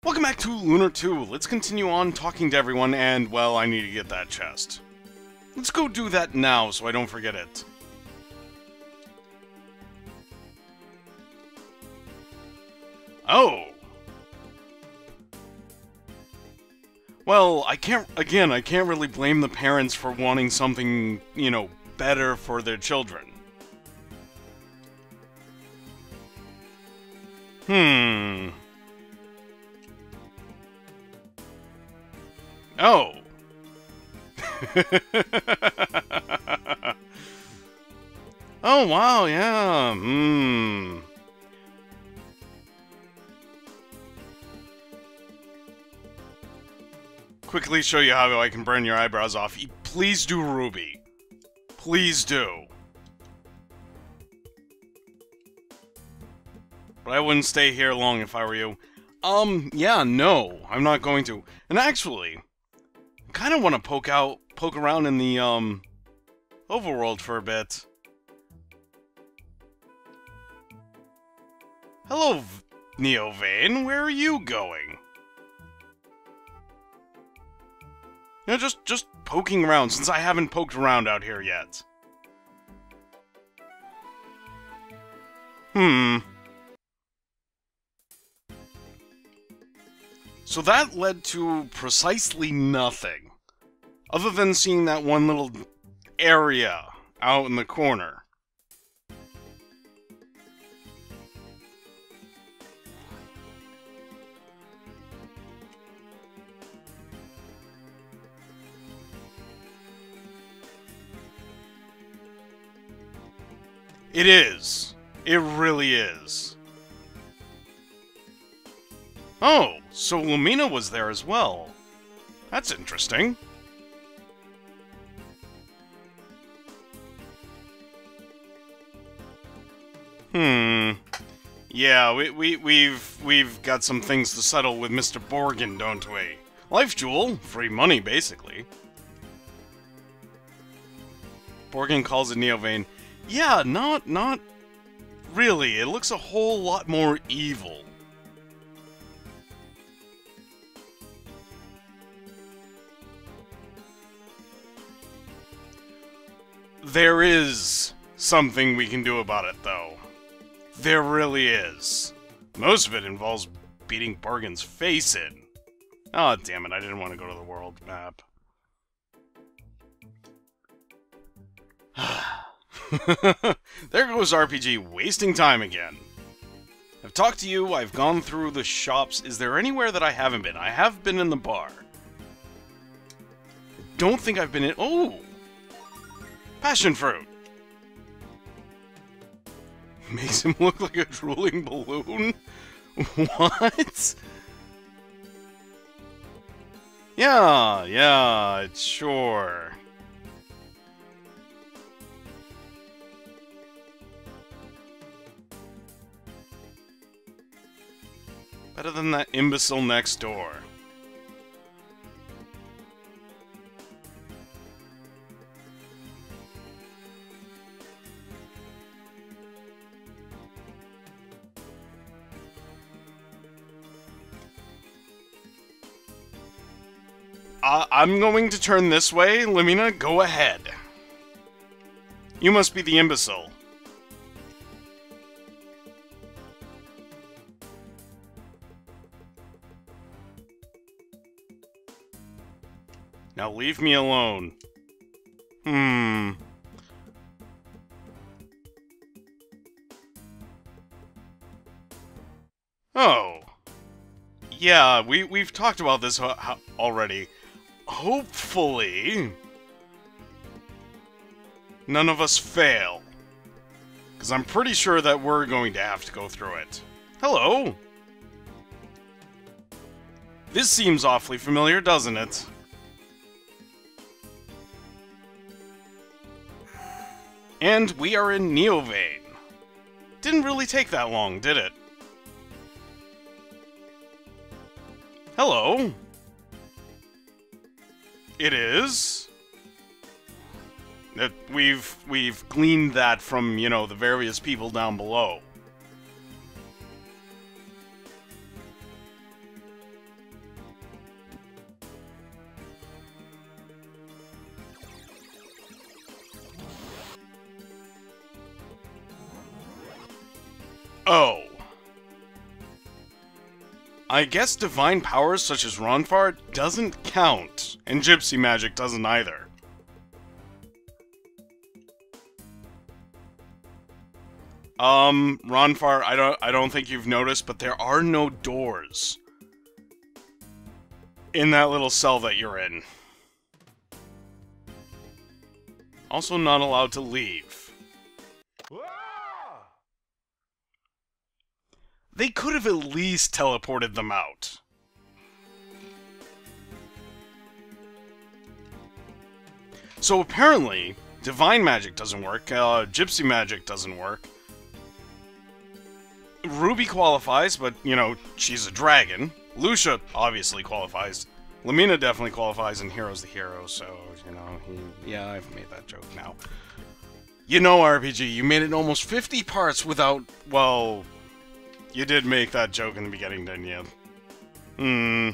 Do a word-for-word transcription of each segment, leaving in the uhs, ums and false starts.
Welcome back to Lunar two. Let's continue on talking to everyone, and, well, I need to get that chest. Let's go do that now, so I don't forget it. Oh! Well, I can't, again, I can't really blame the parents for wanting something, you know, better for their children. Hmm... Oh. Oh, wow, yeah. Hmm. Quickly show you how I can burn your eyebrows off. Please do, Ruby. Please do. But I wouldn't stay here long if I were you. Um, yeah, no, I'm not going to. And actually... I kind of want to poke out, poke around in the, um, overworld for a bit. Hello, Neo-Vane, where are you going? You know, just, just poking around, since I haven't poked around out here yet. Hmm. So that led to precisely nothing. Other than seeing that one little area out in the corner. It is. It really is. Oh, so Lumina was there as well. That's interesting. Hmm. Yeah, we, we, we've, we've got some things to settle with Mister Borgin, don't we? Life Jewel, free money, basically. Borgin calls it Neo-Vane. Yeah, not, not really. It looks a whole lot more evil. There is something we can do about it, though. There really is. Most of it involves beating Borgin's face in. Oh, damn it, I didn't want to go to the world map. There goes R P G wasting time again. I've talked to you, I've gone through the shops. Is there anywhere that I haven't been? I have been in the bar. I don't think I've been in... Oh! Passion fruit! Makes him look like a drooling balloon? What? Yeah, yeah, it's sure. Better than that imbecile next door. Uh, I'm going to turn this way. Lumina, go ahead. You must be the imbecile. Now leave me alone. Hmm. Oh. Yeah, we, we've talked about this already. Hopefully, none of us fail. Because I'm pretty sure that we're going to have to go through it. Hello! This seems awfully familiar, doesn't it? And we are in Neo-Vane. Didn't really take that long, did it? Hello? It is. That we've we've gleaned that from, you know, the various people down below. Oh. I guess divine powers such as Ronfahr doesn't count, and gypsy magic doesn't either. Um, Ronfahr, I don't I don't think you've noticed, but there are no doors in that little cell that you're in. Also not allowed to leave. They could have at least teleported them out. So apparently, divine magic doesn't work, uh, gypsy magic doesn't work. Ruby qualifies, but, you know, she's a dragon. Lucia obviously qualifies. Lamina definitely qualifies, and Hero's the hero, so, you know, he, yeah, I've made that joke now. You know, R P G, you made it almost fifty parts without, well... You did make that joke in the beginning, didn't you? Hmm.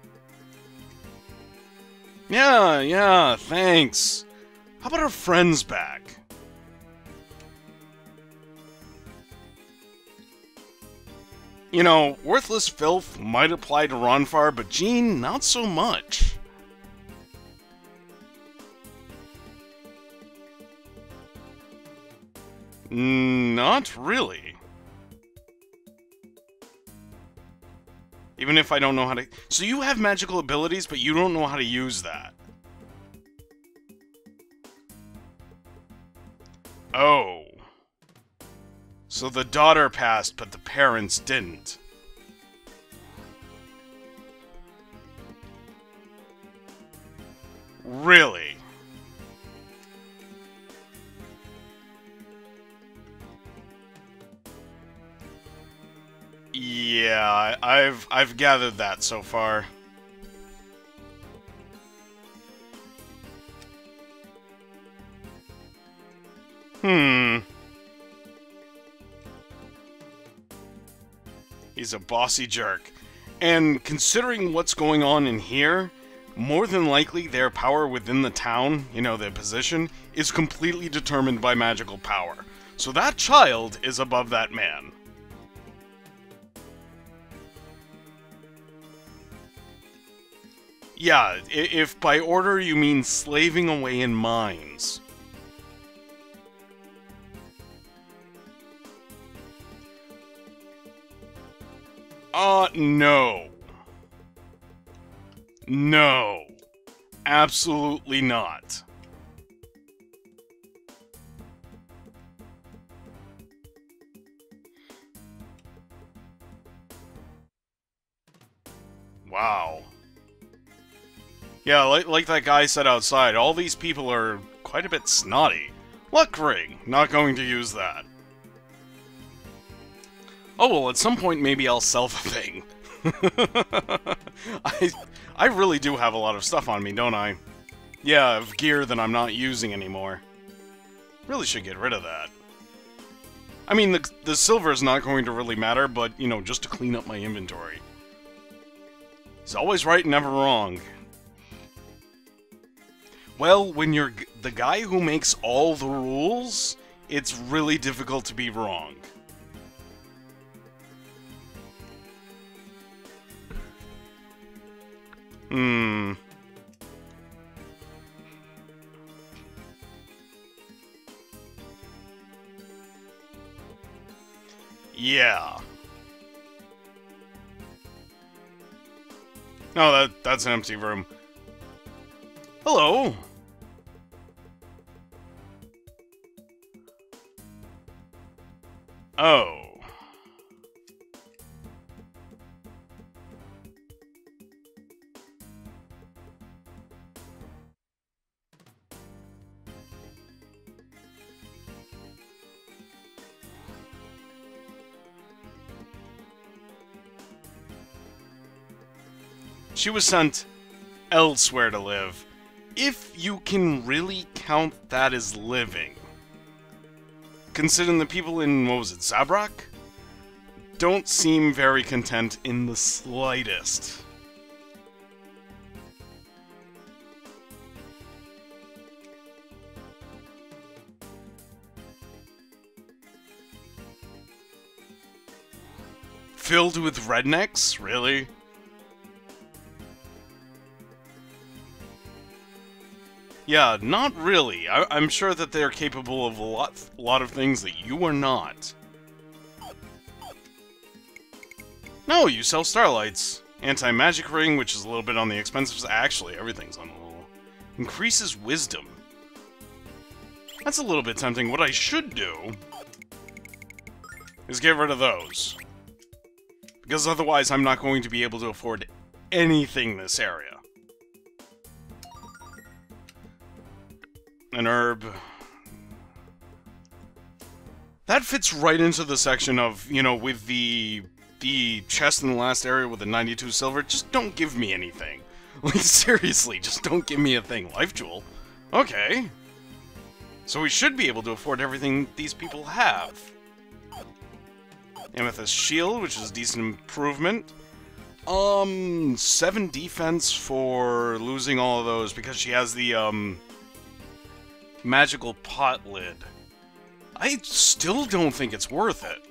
Yeah, yeah, thanks. How about our friends back? You know, worthless filth might apply to Ronfahr, but Jean, not so much. Not really. Even if I don't know how to... So you have magical abilities, but you don't know how to use that. Oh. So the daughter passed, but the parents didn't. Really? Yeah, I've I've gathered that so far. Hmm. He's a bossy jerk. And considering what's going on in here, more than likely their power within the town, you know, their position, is completely determined by magical power. So that child is above that man. Yeah, if by order you mean slaving away in mines. Uh, no. No. Absolutely not. Wow. Yeah, like, like that guy said outside, all these people are quite a bit snotty. Luck ring, not going to use that. Oh, well, at some point maybe I'll sell the thing. I, I really do have a lot of stuff on me, don't I? Yeah, of gear that I'm not using anymore. Really should get rid of that. I mean, the, the silver is not going to really matter, but, you know, just to clean up my inventory. He's always right, never wrong. Well, when you're g the guy who makes all the rules, it's really difficult to be wrong. Hmm. Yeah. Oh, that that's an empty room. Hello. Oh. She was sent elsewhere to live, if you can really count that as living. Considering the people in, what was it, Zabrak? Don't seem very content in the slightest. Filled with rednecks? Really? Yeah, not really. I I'm sure that they're capable of a lot, a lot of things that you are not. No, you sell starlights. Anti-magic ring, which is a little bit on the expensive side. Actually, everything's on a little. Increases wisdom. That's a little bit tempting. What I should do is get rid of those. Because otherwise I'm not going to be able to afford anything this area. An herb. That fits right into the section of, you know, with the the chest in the last area with the ninety-two silver. Just don't give me anything. Like, seriously, just don't give me a thing. Life jewel. Okay. So we should be able to afford everything these people have. Amethyst shield, which is a decent improvement. Um, seven defense for losing all of those because she has the, um, magical pot lid. I still don't think it's worth it.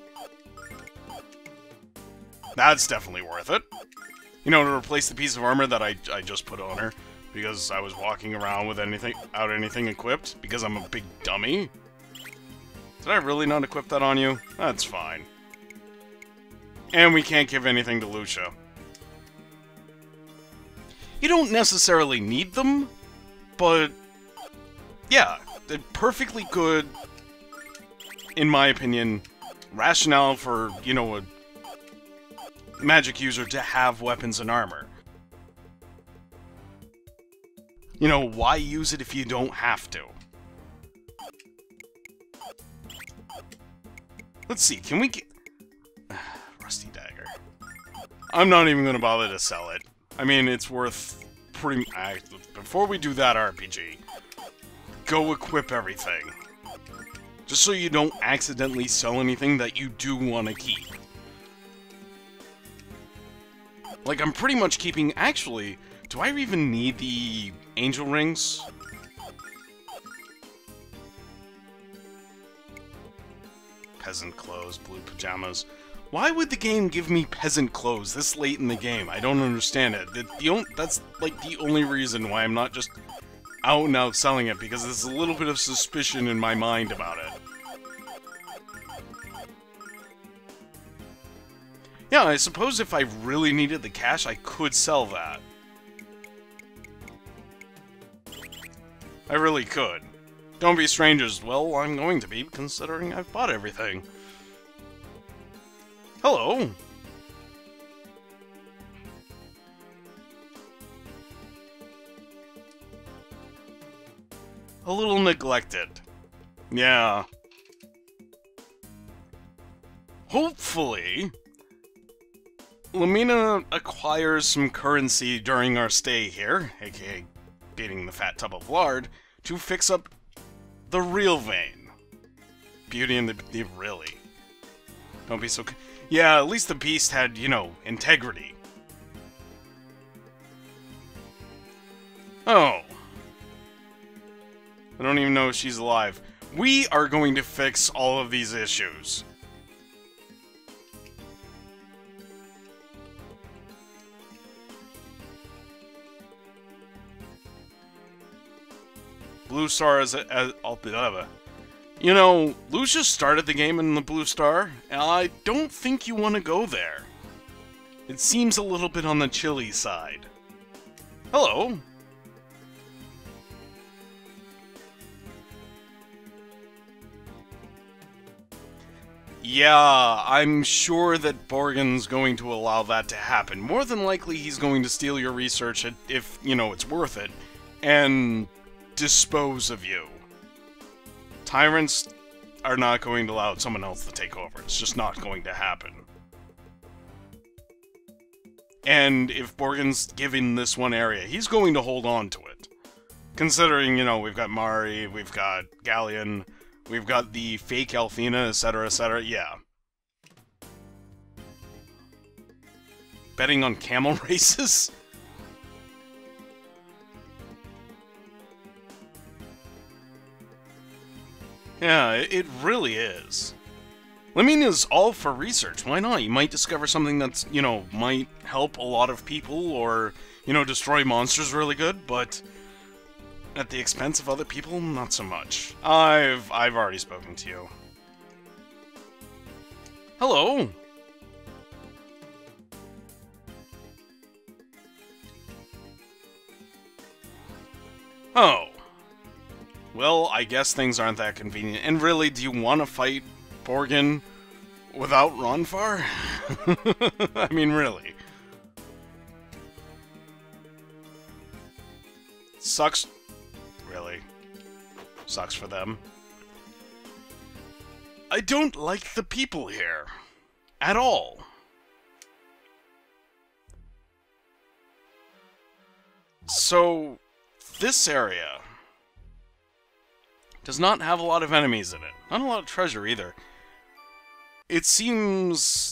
That's definitely worth it. You know, to replace the piece of armor that I, I just put on her because I was walking around with anything, out anything equipped because I'm a big dummy. Did I really not equip that on you? That's fine. And we can't give anything to Lucia. You don't necessarily need them, but yeah, they're perfectly good, in my opinion, rationale for, you know, a magic user to have weapons and armor. You know, why use it if you don't have to? Let's see, can we get... Rusty dagger. I'm not even gonna bother to sell it. I mean, it's worth pretty... I, before we do that R P G, go equip everything. Just so you don't accidentally sell anything that you do want to keep. Like, I'm pretty much keeping... Actually, do I even need the angel rings? Peasant clothes, blue pajamas. Why would the game give me peasant clothes this late in the game? I don't understand it. The, the on, that's, like, the only reason why I'm not just out and out selling it, because there's a little bit of suspicion in my mind about it. Yeah, I suppose if I really needed the cash, I could sell that. I really could. Don't be strangers. Well, I'm going to be, considering I've bought everything. Hello! A little neglected. Yeah. Hopefully, Lamina acquires some currency during our stay here, aka beating the fat tub of lard, to fix up the real Vane. Beauty and the... the really. Don't be so... Yeah, at least the beast had, you know, integrity. Oh. I don't even know if she's alive. We are going to fix all of these issues. Blue Star is a... As, as, you know, Lucia started the game in the Blue Star, and I don't think you want to go there. It seems a little bit on the chilly side. Hello. Yeah, I'm sure that Borgen's going to allow that to happen. More than likely, he's going to steal your research if, you know, it's worth it, and dispose of you. Tyrants are not going to allow someone else to take over. It's just not going to happen. And if Borgen's given this one area, he's going to hold on to it. Considering, you know, we've got Mari, we've got Galleon, we've got the fake Althena, et cetera, et cetera. Yeah. Betting on camel races? Yeah, it really is. Lumina's all for research. Why not? You might discover something that's, you know, might help a lot of people or, you know, destroy monsters really good, but at the expense of other people, not so much. I've I've already spoken to you. Hello. Oh. Well, I guess things aren't that convenient. And really, do you want to fight Borgin without Ronfar? I mean, really. Sucks. Really. Sucks for them. I don't like the people here. At all. So, this area does not have a lot of enemies in it. Not a lot of treasure either. It seems...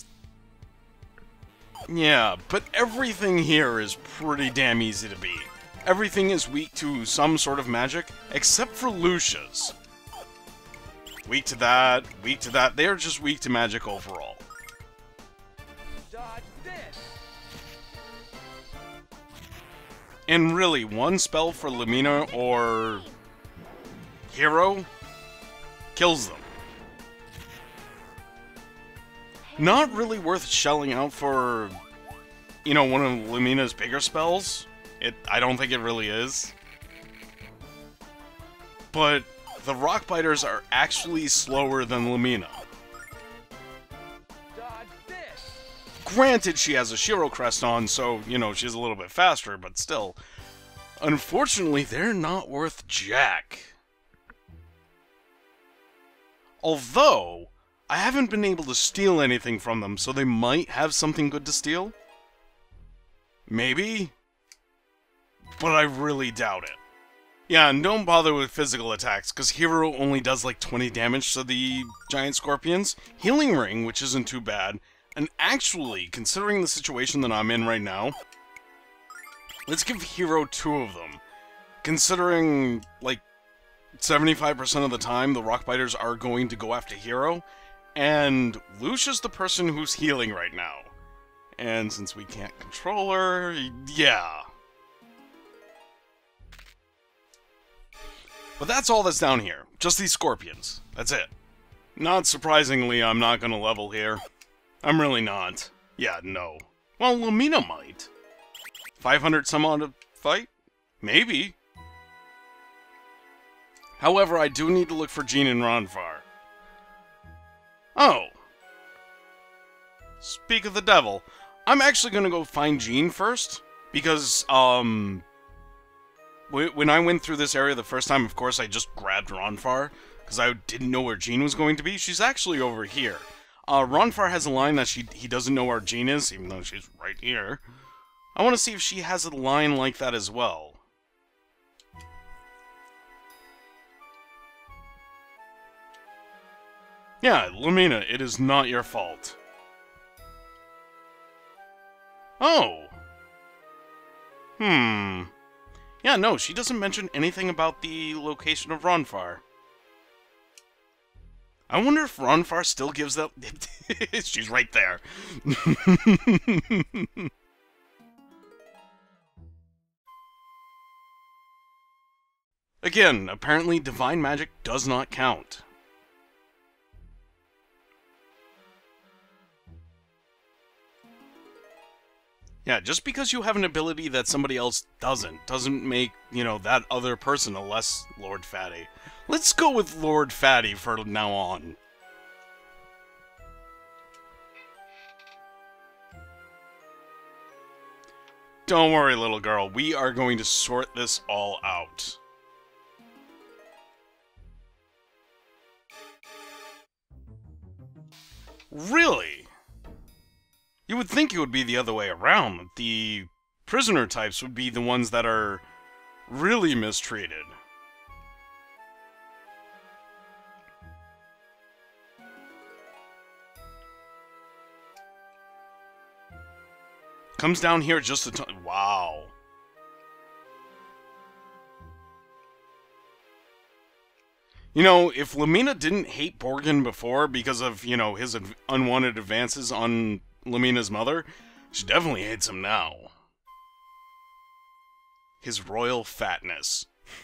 Yeah, but everything here is pretty damn easy to beat. Everything is weak to some sort of magic, except for Lucia's. Weak to that, weak to that. They are just weak to magic overall. Dodge this. And really, one spell for Lumina or Hero kills them. Not really worth shelling out for, you know, one of Lumina's bigger spells. It, I don't think it really is. But the Rock Biters are actually slower than Lumina. Dodge this. Granted, she has a Shiro crest on, so, you know, she's a little bit faster, but still. Unfortunately, they're not worth jack. Although, I haven't been able to steal anything from them, so they might have something good to steal. Maybe? But I really doubt it. Yeah, and don't bother with physical attacks, because Hero only does like twenty damage to the giant scorpions. Healing Ring, which isn't too bad. And actually, considering the situation that I'm in right now, let's give Hero two of them. Considering, like, seventy-five percent of the time, the Rockbiters are going to go after Hero, and Lucia's the person who's healing right now. And since we can't control her, yeah. But that's all that's down here. Just these scorpions. That's it. Not surprisingly, I'm not gonna level here. I'm really not. Yeah, no. Well, Lumina might. five hundred some odd to fight? Maybe. However, I do need to look for Jean and Ronfar. Oh. Speak of the devil. I'm actually gonna go find Jean first. Because, um... when I went through this area the first time, of course, I just grabbed Ronfar, because I didn't know where Jean was going to be. She's actually over here. Uh, Ronfar has a line that she he doesn't know where Jean is, even though she's right here. I want to see if she has a line like that as well. Yeah, Lumina, it is not your fault. Oh. Hmm. Yeah, no, she doesn't mention anything about the location of Ronfar. I wonder if Ronfar still gives that... She's right there. Again, apparently divine magic does not count. Yeah, just because you have an ability that somebody else doesn't, doesn't make, you know, that other person a less Lord Fatty. Let's go with Lord Fatty for now on. Don't worry, little girl. We are going to sort this all out. Really? You would think it would be the other way around. That the prisoner types would be the ones that are really mistreated. Comes down here just a ton. Wow. You know, if Lamina didn't hate Borgin before because of, you know, his adv unwanted advances on Lamina's mother, she definitely hates him now. His royal fatness.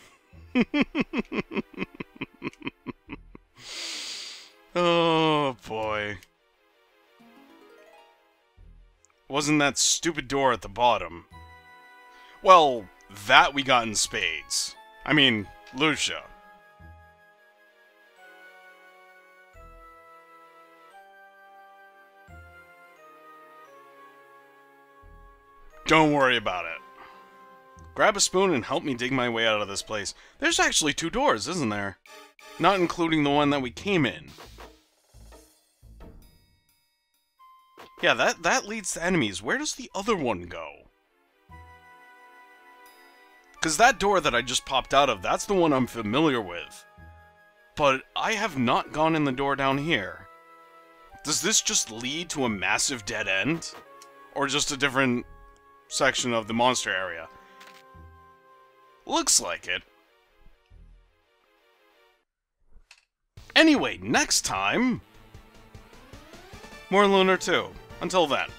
Oh, boy. Wasn't that stupid door at the bottom? Well, that we got in spades. I mean, Lucia. Don't worry about it. Grab a spoon and help me dig my way out of this place. There's actually two doors, isn't there? Not including the one that we came in. Yeah, that, that leads to enemies. Where does the other one go? Because that door that I just popped out of, that's the one I'm familiar with. But I have not gone in the door down here. Does this just lead to a massive dead end? Or just a different section of the monster area? Looks like it. Anyway, next time, more Lunar two. Until then.